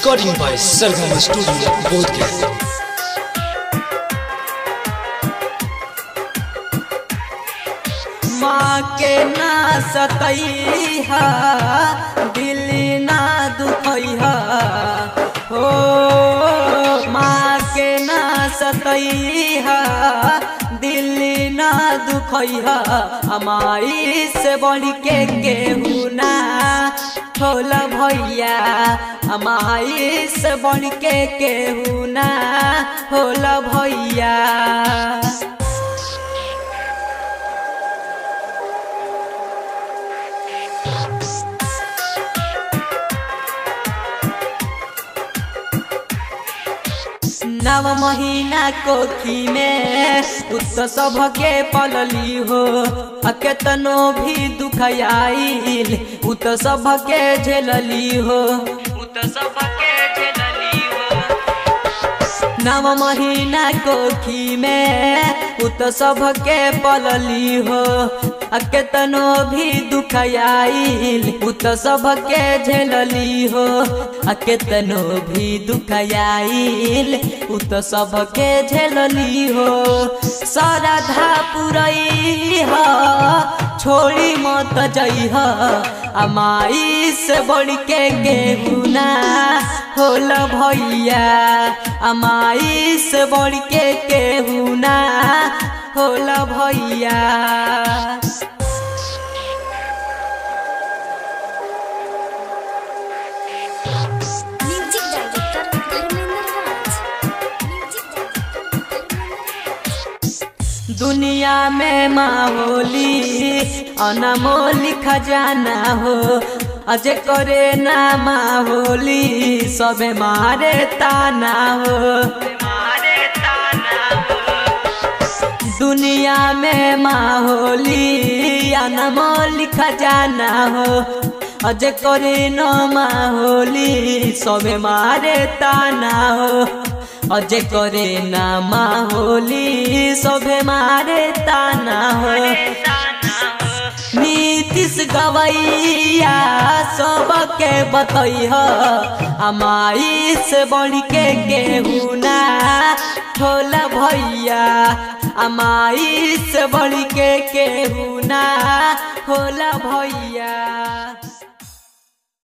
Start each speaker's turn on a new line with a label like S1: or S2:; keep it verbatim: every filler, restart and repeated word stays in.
S1: Recording by Sargama Studio, Bodhgaya.
S2: माँ के ना सतई हा दिल ना दुखई हा हो माँ के ना सतई हा दिल ना दुखई हा हमारी से बढ़ के केहू ना होला भैया हमारी से बढ़ के केहू ना होला भैया। नव महीना कोखी में उत सबके पलली हो अकेतनो भी दुख आइल उत सबके झेलली हो उत सबके झेलली हो। नव महीना कोखी में उत सबके पलली हो अकेतनो भी दुख आइल उत सबके झेलली हो अकेतनो भी दुख आइल उत सबके झेलली हो। श्रद्धा पुरई ह छोड़ी मत जई ह अमाई से बढ़ के केहू ना होला भैया अमाई से बढ़ के केहू ना होला भैया। दुनिया में माहौली अनमोल खजाना हो अजे करे ना माहौली सबे मारे ताना हो दुनिया में माहौली अनमोल खजाना हो अजे करे न माहौली सबे मारे ताना हो अजे करे ना माहौली सबे मारे ताना हो। नीतीश गवैया सबके बतई हो हमारी से बढ़ के केहू ना होला भैया हमारी से बढ़ के केहू ना होला भैया।